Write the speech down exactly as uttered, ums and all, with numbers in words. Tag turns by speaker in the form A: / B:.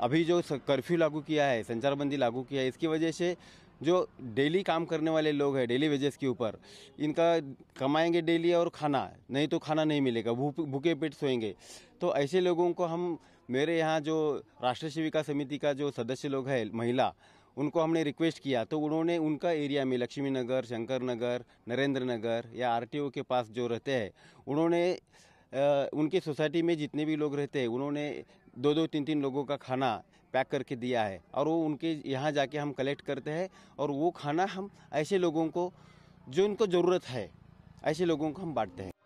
A: अभी जो कर्फ्यू लागू किया है, संचारबंदी लागू किया है, इसकी वजह से जो डेली काम करने वाले लोग हैं, डेली वेजेस के ऊपर, इनका कमाएंगे डेली और खाना नहीं तो खाना नहीं मिलेगा, भूखे पेट सोएंगे। तो ऐसे लोगों को हम, मेरे यहाँ जो राष्ट्रीय सेविका समिति का जो सदस्य लोग हैं महिला, उनको हमने रिक्वेस्ट किया तो उन्होंने उनका एरिया में लक्ष्मी नगर, शंकर नगर, नरेंद्र नगर या आरटीओ के पास जो रहते हैं, उन्होंने आ, उनकी सोसाइटी में जितने भी लोग रहते हैं उन्होंने दो दो तीन तीन लोगों का खाना पैक करके दिया है और वो उनके यहाँ जाके हम कलेक्ट करते हैं और वो खाना हम ऐसे लोगों को जो इनको ज़रूरत है ऐसे लोगों को हम बांटते हैं।